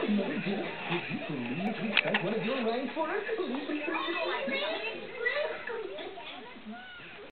Mother Jill, would you please respect one of your wrongs for us?